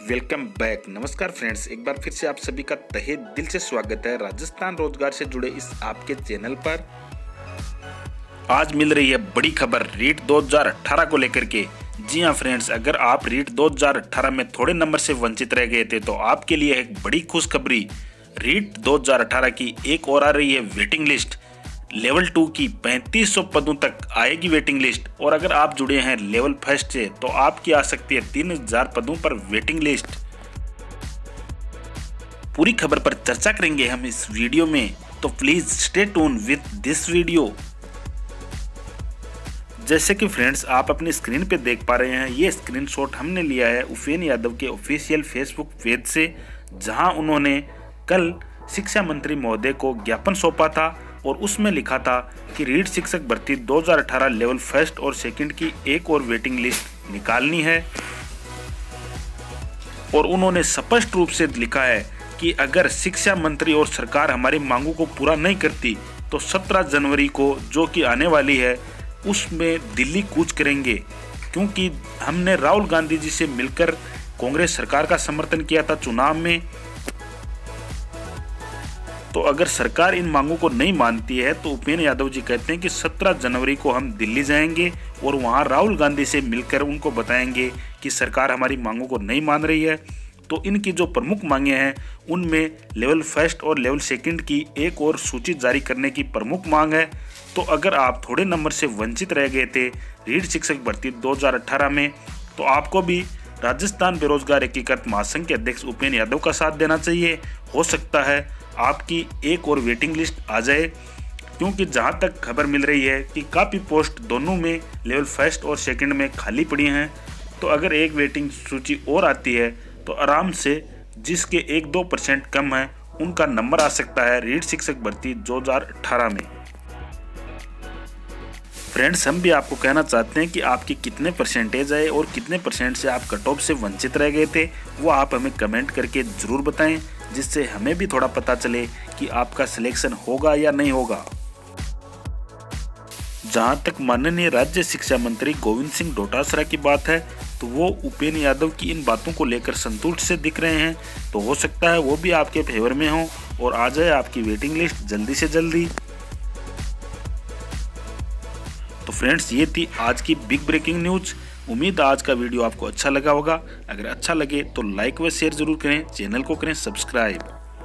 Welcome back. नमस्कार friends, एक बार फिर से आप सभी का तहे दिल से स्वागत है राजस्थान रोजगार से जुड़े इस आपके चैनल पर। आज मिल रही है बड़ी खबर रीट 2018 को लेकर के। जी हां फ्रेंड्स, अगर आप रीट 2018 में थोड़े नंबर से वंचित रह गए थे तो आपके लिए एक बड़ी खुशखबरी। रीट 2018 की एक और आ रही है वेटिंग लिस्ट। लेवल 2 की 3500 पदों तक आएगी वेटिंग लिस्ट, और अगर आप जुड़े हैं लेवल फर्स्ट से तो आपकी आ सकती है 3000 पदों पर वेटिंग लिस्ट। पूरी खबर पर चर्चा करेंगे हम इस वीडियो में, तो please stay tune with this video. जैसे कि फ्रेंड्स आप अपनी स्क्रीन पे देख पा रहे हैं, ये स्क्रीनशॉट हमने लिया है उपेंद्र यादव के ऑफिशियल फेसबुक पेज से, जहां उन्होंने कल शिक्षा मंत्री महोदय को ज्ञापन सौंपा था और उसमें लिखा था कि रीट शिक्षक भर्ती 2018 लेवल फर्स्ट और सेकंड की एक और वेटिंग लिस्ट निकालनी है। और उन्होंने स्पष्ट रूप से लिखा है कि अगर शिक्षा मंत्री और सरकार हमारी मांगों को पूरा नहीं करती तो 17 जनवरी को, जो कि आने वाली है, उसमें दिल्ली कूच करेंगे। क्योंकि हमने राहुल गांधी जी से मिलकर कांग्रेस सरकार का समर्थन किया था चुनाव में, तो अगर सरकार इन मांगों को नहीं मानती है तो उपेंद्र यादव जी कहते हैं कि 17 जनवरी को हम दिल्ली जाएंगे और वहां राहुल गांधी से मिलकर उनको बताएंगे कि सरकार हमारी मांगों को नहीं मान रही है। तो इनकी जो प्रमुख मांगे हैं उनमें लेवल फर्स्ट और लेवल सेकंड की एक और सूची जारी करने की प्रमुख मांग है। तो अगर आप थोड़े नंबर से वंचित रह गए थे रीट शिक्षक भर्ती 2018 में, तो आपको भी राजस्थान बेरोजगार एकीकृत महासंघ के अध्यक्ष उपेंद्र यादव का साथ देना चाहिए। हो सकता है आपकी एक और वेटिंग लिस्ट आ जाए, क्योंकि जहां तक खबर मिल रही है कि काफ़ी पोस्ट दोनों में लेवल फर्स्ट और सेकंड में खाली पड़ी हैं। तो अगर एक वेटिंग सूची और आती है तो आराम से जिसके 1-2% कम है उनका नंबर आ सकता है रीट शिक्षक भर्ती 2018 में। फ्रेंड्स, हम भी आपको कहना चाहते हैं कि आपकी कितने परसेंटेज आए और कितने परसेंट से आप कट ऑफ से वंचित रह गए थे, वो आप हमें कमेंट करके ज़रूर बताएं, जिससे हमें भी थोड़ा पता चले कि आपका सिलेक्शन होगा या नहीं होगा। जहां तक माननीय राज्य शिक्षा मंत्री गोविंद सिंह डोटासरा की बात है, तो वो उपेंद्र यादव की इन बातों को लेकर संतुष्ट से दिख रहे हैं। तो हो सकता है वो भी आपके फेवर में हो और आ जाए आपकी वेटिंग लिस्ट जल्दी से जल्दी। तो फ्रेंड्स, ये थी आज की बिग ब्रेकिंग न्यूज। उम्मीद आज का वीडियो आपको अच्छा लगा होगा। अगर अच्छा लगे तो लाइक व शेयर जरूर करें, चैनल को करें सब्सक्राइब।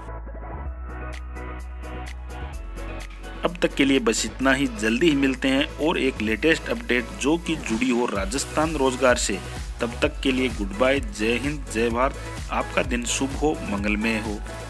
अब तक के लिए बस इतना ही। जल्दी ही मिलते हैं और एक लेटेस्ट अपडेट जो कि जुड़ी हो राजस्थान रोजगार से। तब तक के लिए गुड बाय, जय हिंद, जय भारत। आपका दिन शुभ हो, मंगलमय हो।